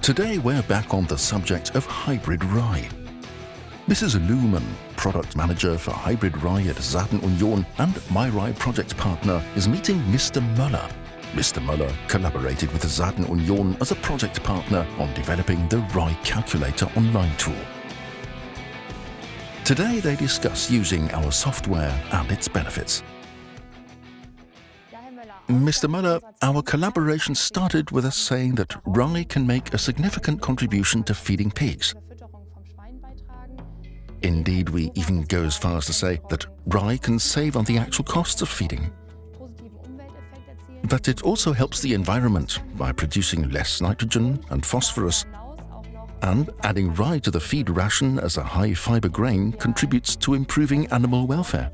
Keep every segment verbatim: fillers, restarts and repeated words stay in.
Today we're back on the subject of hybrid rye. Missus Luhmann, product manager for hybrid rye at Saaten-Union and MyRye project partner, is meeting Mister Möller. Mister Möller collaborated with Saaten-Union as a project partner on developing the Rye Calculator online tool. Today they discuss using our software and its benefits. Mister Möller, our collaboration started with us saying that rye can make a significant contribution to feeding pigs. Indeed, we even go as far as to say that rye can save on the actual costs of feeding. But it also helps the environment by producing less nitrogen and phosphorus. And adding rye to the feed ration as a high-fiber grain contributes to improving animal welfare.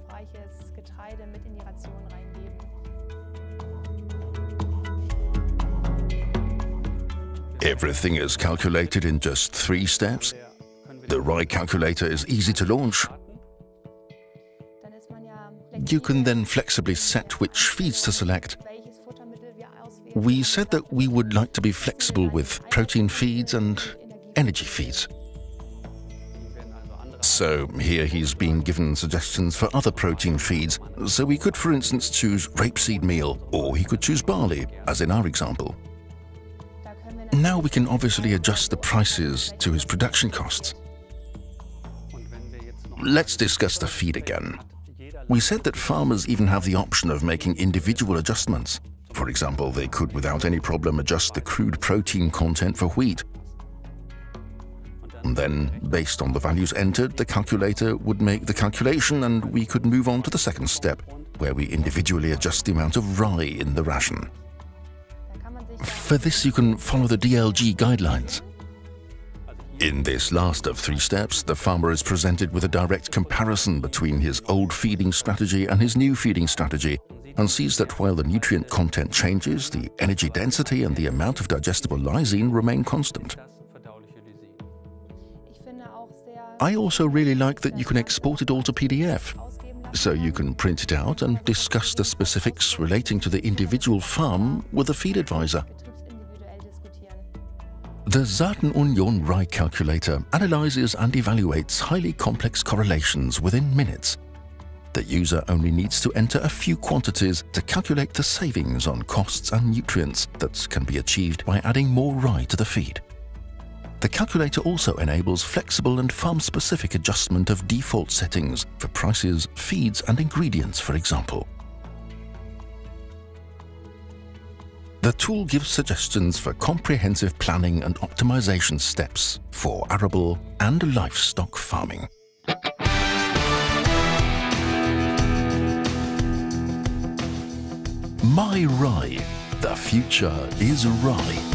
Everything is calculated in just three steps. The Rye Calculator is easy to launch. You can then flexibly set which feeds to select. We said that we would like to be flexible with protein feeds and energy feeds. So here he's been given suggestions for other protein feeds, so he could for instance choose rapeseed meal, or he could choose barley, as in our example. Now we can obviously adjust the prices to his production costs. Let's discuss the feed again. We said that farmers even have the option of making individual adjustments. For example, they could without any problem adjust the crude protein content for wheat. And then, based on the values entered, the calculator would make the calculation and we could move on to the second step, where we individually adjust the amount of rye in the ration. For this you can follow the D L G guidelines. In this last of three steps, the farmer is presented with a direct comparison between his old feeding strategy and his new feeding strategy, and sees that while the nutrient content changes, the energy density and the amount of digestible lysine remain constant. I also really like that you can export it all to P D F, so you can print it out and discuss the specifics relating to the individual farm with a feed advisor. The Saaten-Union Rye Calculator analyzes and evaluates highly complex correlations within minutes. The user only needs to enter a few quantities to calculate the savings on costs and nutrients that can be achieved by adding more rye to the feed. The calculator also enables flexible and farm-specific adjustment of default settings for prices, feeds and ingredients, for example. The tool gives suggestions for comprehensive planning and optimization steps for arable and livestock farming. MyRye, the future is rye.